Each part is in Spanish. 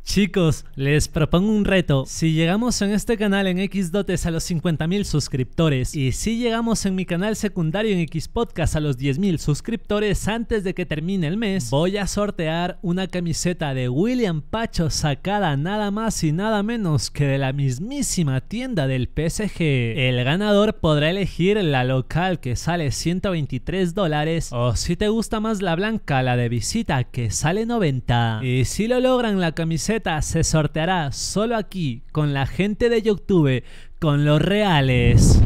Chicos, les propongo un reto. Si llegamos en este canal en Xdotes a los 50.000 suscriptores y si llegamos en mi canal secundario en Xpodcast a los 10.000 suscriptores antes de que termine el mes, voy a sortear una camiseta de William Pacho sacada nada más y nada menos que de la mismísima tienda del PSG. El ganador podrá elegir la local, que sale $123, o si te gusta más la blanca, la de visita, que sale $90. Y si lo logran, la camiseta se sorteará solo aquí, con la gente de YouTube, con los reales.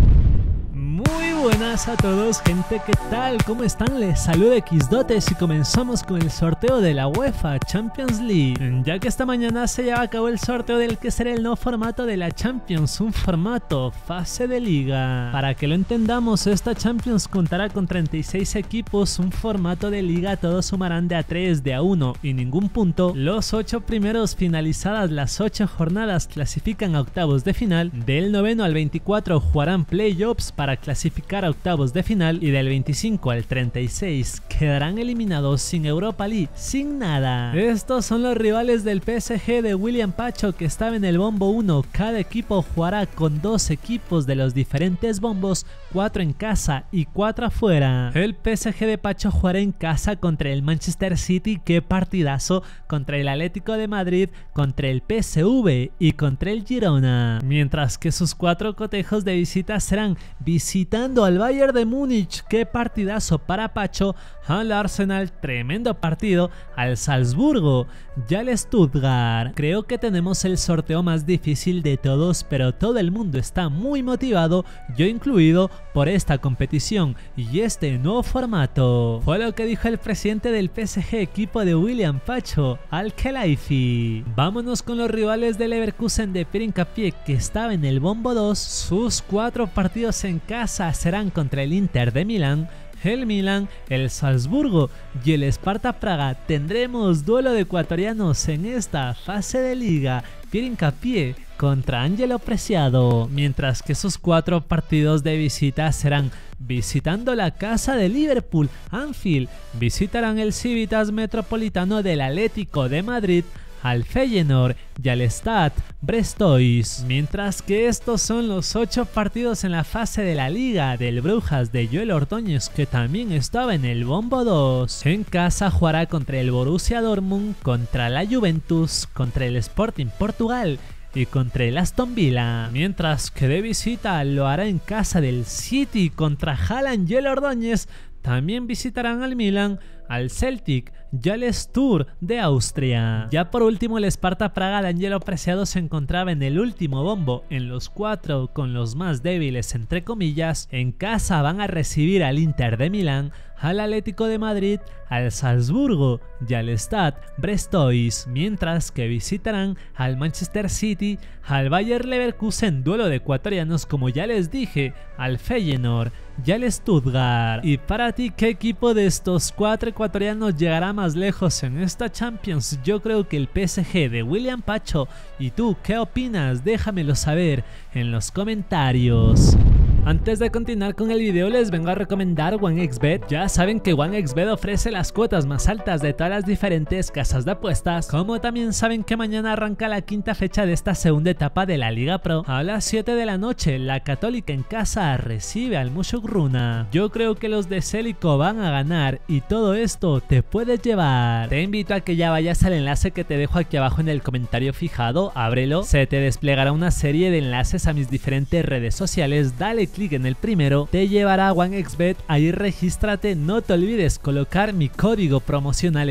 Muy buenas a todos, gente, ¿qué tal? ¿Cómo están? Les saluda Xdotes y comenzamos con el sorteo de la UEFA Champions League. Ya que esta mañana se lleva a cabo el sorteo del que será el nuevo formato de la Champions, un formato fase de liga. Para que lo entendamos, esta Champions contará con 36 equipos, un formato de liga, todos sumarán de a 3, de a 1 y ningún punto. Los 8 primeros, finalizadas las 8 jornadas, clasifican a octavos de final. Del 9 al 24 jugarán playoffs para clasificar a octavos de final, y del 25 al 36 quedarán eliminados sin Europa League, sin nada. Estos son los rivales del PSG de William Pacho, que estaba en el bombo 1. Cada equipo jugará con 2 equipos de los diferentes bombos, 4 en casa y 4 afuera. El PSG de Pacho jugará en casa contra el Manchester City, qué partidazo, contra el Atlético de Madrid, contra el PSV y contra el Girona. Mientras que sus 4 cotejos de visita serán visitando al Bayern de Múnich, qué partidazo para Pacho, al Arsenal, tremendo partido, al Salzburgo y al Stuttgart. Creo que tenemos el sorteo más difícil de todos, pero todo el mundo está muy motivado, yo incluido, por esta competición y este nuevo formato. Fue lo que dijo el presidente del PSG, equipo de William Pacho, Al-Khelaifi. Vámonos con los rivales del Leverkusen de Pierre Hincapié, que estaba en el bombo 2. Sus 4 partidos en casa serán contra el Inter de Milán, el Milan, el Salzburgo y el Sparta Praga. Tendremos duelo de ecuatorianos en esta fase de liga. Pierre Hincapié contra Ángelo Preciado, mientras que sus 4 partidos de visita serán visitando la casa de Liverpool, Anfield, visitarán el Civitas Metropolitano del Atlético de Madrid, al Feyenoord y al Stade Brestois. Mientras que estos son los 8 partidos en la fase de la liga del Brujas de Joel Ordóñez, que también estaba en el bombo 2. En casa jugará contra el Borussia Dortmund, contra la Juventus, contra el Sporting Portugal y contra el Aston Villa, mientras que de visita lo hará en casa del City contra Haaland y el Ordóñez. También visitarán al Milan, al Celtic y al Sturm de Austria. Ya por último, el Sparta Praga de Ángelo Preciado se encontraba en el último bombo, en los 4 con los más débiles entre comillas. En casa van a recibir al Inter de Milán, al Atlético de Madrid, al Salzburgo y al Stade Brestois, mientras que visitarán al Manchester City, al Bayer Leverkusen, duelo de ecuatorianos como ya les dije, al Feyenoord y al Stuttgart. Y para ti, ¿qué equipo de estos 4 ecuatorianos llegará más lejos en esta Champions? Yo creo que el PSG de William Pacho. ¿Y tú qué opinas? Déjamelo saber en los comentarios. Antes de continuar con el video, les vengo a recomendar OneXBet. Ya saben que OneXBet ofrece las cuotas más altas de todas las diferentes casas de apuestas, como también saben que mañana arranca la 5ª fecha de esta segunda etapa de la Liga Pro. A las 7 de la noche, la Católica en casa recibe al Mushuk-Runa. Yo creo que los de Célico van a ganar y todo esto te puedes llevar. Te invito a que ya vayas al enlace que te dejo aquí abajo en el comentario fijado, ábrelo, se te desplegará una serie de enlaces a mis diferentes redes sociales, dale clic en el primero, te llevará a OneXBet, ahí regístrate, no te olvides colocar mi código promocional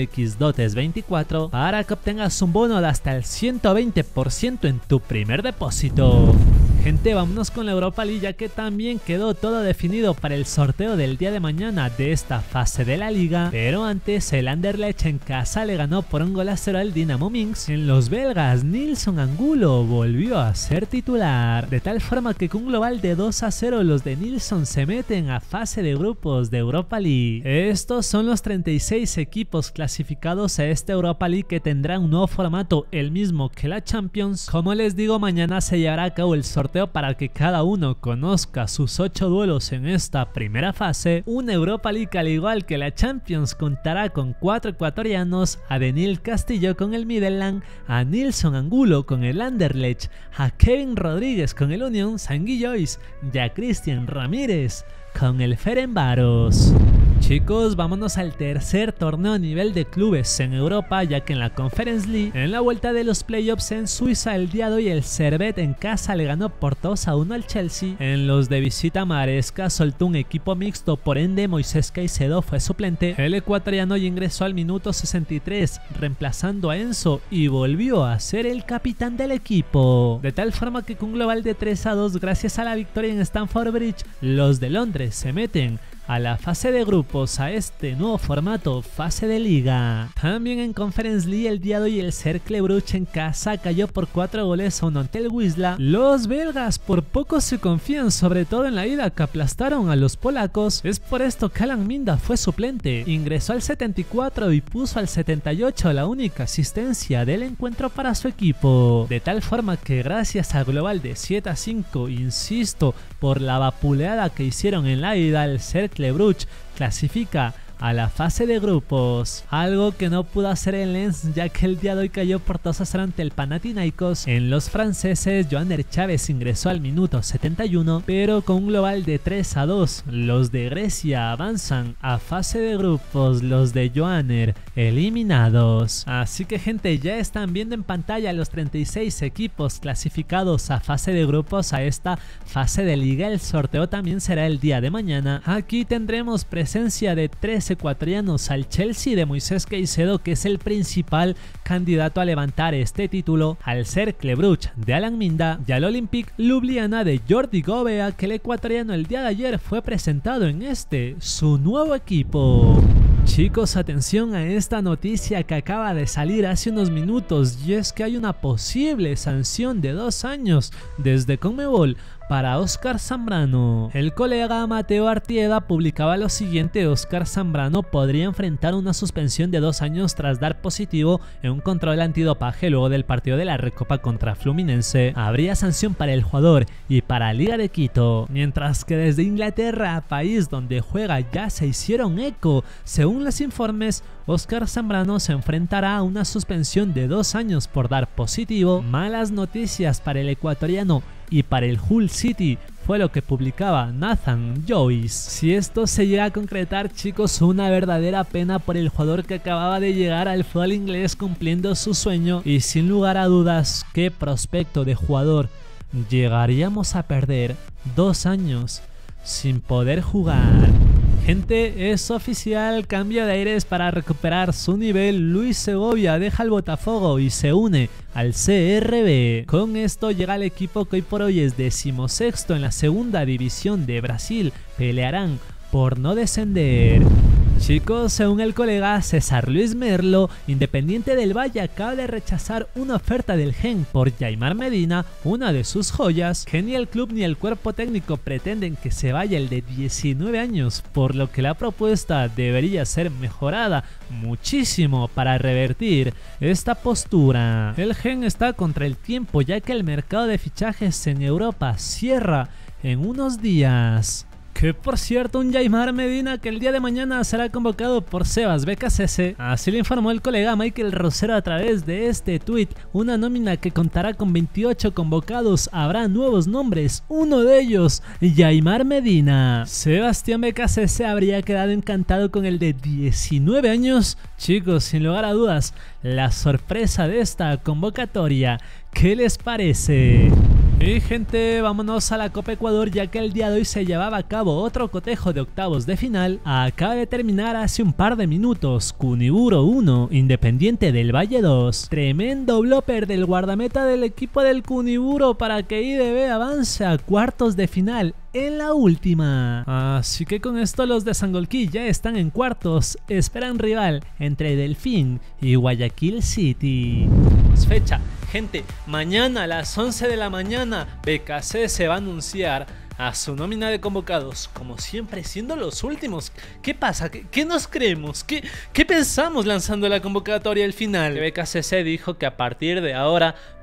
Xdotes24 para que obtengas un bono de hasta el 120% en tu primer depósito. Gente, vámonos con la Europa League, ya que también quedó todo definido para el sorteo del día de mañana de esta fase de la liga. Pero antes, el Anderlecht en casa le ganó por 1-0 al Dinamo Minsk. En los belgas, Nilson Angulo volvió a ser titular, de tal forma que con un global de 2-0 los de Nilson se meten a fase de grupos de Europa League. Estos son los 36 equipos clasificados a esta Europa League, que tendrá un nuevo formato, el mismo que la Champions. Como les digo, mañana se llevará a cabo el sorteo sorteo para que cada uno conozca sus 8 duelos en esta primera fase. Una Europa League al igual que la Champions contará con 4 ecuatorianos: a Denil Castillo con el Midtjylland, a Nilson Angulo con el Anderlecht, a Kevin Rodríguez con el Unión Saint-Gilloise y a Cristian Ramírez con el Ferencváros. Chicos, vámonos al tercer torneo a nivel de clubes en Europa, ya que en la Conference League, en la vuelta de los playoffs en Suiza, el día de hoy el Servette en casa le ganó por 2-1 al Chelsea. En los de visita, Maresca soltó un equipo mixto, por ende Moisés Caicedo fue suplente. El ecuatoriano ya ingresó al minuto 63 reemplazando a Enzo y volvió a ser el capitán del equipo, de tal forma que con un global de 3-2 gracias a la victoria en Stamford Bridge, los de Londres se meten a la fase de grupos, a este nuevo formato, fase de liga. También en Conference League el día de hoy el Cercle Brugge en casa cayó por 4-1 ante el Wisla. Los belgas por poco se confían, sobre todo en la ida que aplastaron a los polacos. Es por esto que Alan Minda fue suplente, ingresó al 74 y puso al 78 la única asistencia del encuentro para su equipo, de tal forma que gracias al global de 7-5, insisto, por la vapuleada que hicieron en la ida, el Cercle Brugge clasifica a la fase de grupos, algo que no pudo hacer el Lens, ya que el día de hoy cayó por 2-0 ante el Panathinaikos. En los franceses, Joander Chávez ingresó al minuto 71, pero con un global de 3-2, los de Grecia avanzan a fase de grupos, los de Joander eliminados. Así que gente, ya están viendo en pantalla los 36 equipos clasificados a fase de grupos a esta fase de liga. El sorteo también será el día de mañana. Aquí tendremos presencia de 3 ecuatorianos: al Chelsea de Moisés Caicedo, que es el principal candidato a levantar este título, al Cercle Brugge de Alan Minda y al Olympique Ljubljana de Jordi Gobea, que el ecuatoriano el día de ayer fue presentado en su nuevo equipo. Chicos, atención a esta noticia que acaba de salir hace unos minutos, y es que hay una posible sanción de 2 años desde Conmebol para Óscar Zambrano. El colega Mateo Artieda publicaba lo siguiente: Óscar Zambrano podría enfrentar una suspensión de 2 años tras dar positivo en un control antidopaje luego del partido de la Recopa contra Fluminense. Habría sanción para el jugador y para Liga de Quito, mientras que desde Inglaterra, país donde juega, ya se hicieron eco. Según los informes, Óscar Zambrano se enfrentará a una suspensión de 2 años por dar positivo. Malas noticias para el ecuatoriano y para el Hull City, fue lo que publicaba Nathan Joyce. Si esto se llega a concretar, chicos, una verdadera pena por el jugador que acababa de llegar al fútbol inglés cumpliendo su sueño, y sin lugar a dudas, qué prospecto de jugador. Llegaríamos a perder 2 años sin poder jugar. Gente, es oficial, cambio de aires para recuperar su nivel. Luis Segovia deja el Botafogo y se une al CRB. Con esto llega el equipo que hoy por hoy es 16º en la segunda división de Brasil. Pelearán por no descender. Chicos, según el colega César Luis Merlo, Independiente del Valle acaba de rechazar una oferta del Gen por Yaimar Medina, una de sus joyas, que ni el club ni el cuerpo técnico pretenden que se vaya el de 19 años, por lo que la propuesta debería ser mejorada muchísimo para revertir esta postura. El Gen está contra el tiempo, ya que el mercado de fichajes en Europa cierra en unos días. Que por cierto, un Yaimar Medina que el día de mañana será convocado por Sebas BKCS. Así lo informó el colega Michael Rosero a través de este tweet. Una nómina que contará con 28 convocados. Habrá nuevos nombres, uno de ellos, Yaimar Medina. Sebastián BKCS habría quedado encantado con el de 19 años. Chicos, sin lugar a dudas, la sorpresa de esta convocatoria. ¿Qué les parece? Y gente, vámonos a la Copa Ecuador, ya que el día de hoy se llevaba a cabo otro cotejo de octavos de final. Acaba de terminar hace un par de minutos. Cuniburo 1, Independiente del Valle 2. Tremendo blooper del guardameta del equipo del Cuniburo para que IDB avance a cuartos de final en la última. Así que con esto los de Sangolquí ya están en cuartos. Esperan rival entre Delfín y Guayaquil City. Fecha, gente, mañana a las 11 de la mañana BKC se va a anunciar a su nómina de convocados, como siempre siendo los últimos. ¿Qué pasa? ¿Qué nos creemos? ¿Qué pensamos lanzando la convocatoria al final? BKCC dijo que a partir de ahora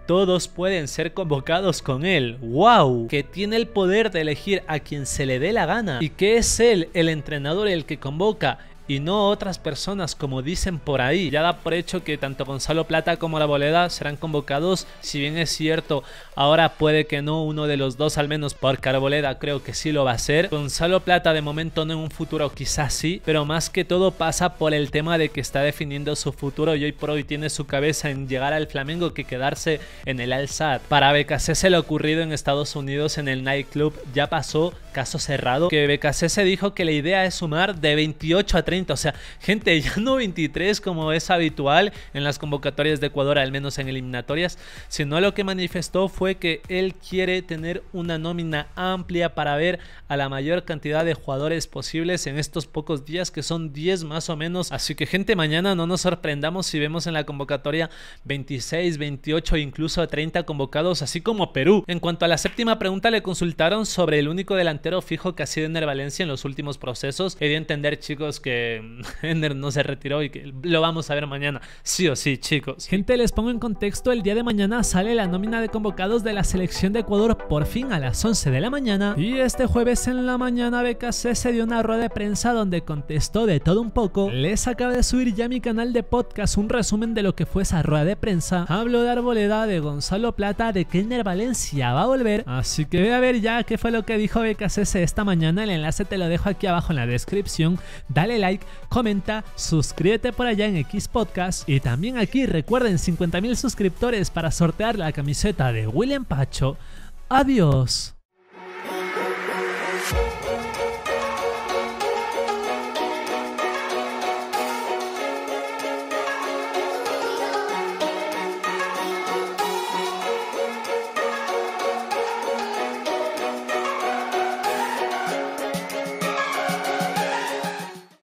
todos pueden ser convocados con él. ¡Wow! Que tiene el poder de elegir a quien se le dé la gana y que es él, el entrenador, el que convoca y no otras personas como dicen por ahí. Ya da por hecho que tanto Gonzalo Plata como Arboleda serán convocados, si bien es cierto, ahora puede que no uno de los dos al menos, porque Arboleda creo que sí lo va a hacer. Gonzalo Plata de momento no, en un futuro quizás sí, pero más que todo pasa por el tema de que está definiendo su futuro y hoy por hoy tiene su cabeza en llegar al Flamengo que quedarse en el Al-Sadd. Para Beccacece lo ocurrido en Estados Unidos en el nightclub ya pasó, caso cerrado, que Beccacece dijo que la idea es sumar de 28 a 30, o sea, gente, ya no 23 como es habitual en las convocatorias de Ecuador, al menos en eliminatorias, sino lo que manifestó fue que él quiere tener una nómina amplia para ver a la mayor cantidad de jugadores posibles en estos pocos días, que son 10 más o menos. Así que, gente, mañana no nos sorprendamos si vemos en la convocatoria 26, 28 e incluso 30 convocados, así como Perú. En cuanto a la séptima pregunta, le consultaron sobre el único delantero fijo que ha sido Ender Valencia en los últimos procesos. He de entender, chicos, que Ender no se retiró y que lo vamos a ver mañana, sí o sí, chicos. Gente, les pongo en contexto, el día de mañana sale la nómina de convocados de la selección de Ecuador por fin a las 11 de la mañana, y este jueves en la mañana Beccacece se dio una rueda de prensa donde contestó de todo un poco. Les acabo de subir ya a mi canal de podcast un resumen de lo que fue esa rueda de prensa. Hablo de Arboleda, de Gonzalo Plata, de que Ender Valencia va a volver, así que ve a ver ya qué fue lo que dijo Beccacece esta mañana. El enlace te lo dejo aquí abajo en la descripción. Dale like, comenta, suscríbete por allá en X Podcast, y también aquí recuerden 50.000 suscriptores para sortear la camiseta de William Pacho. Adiós.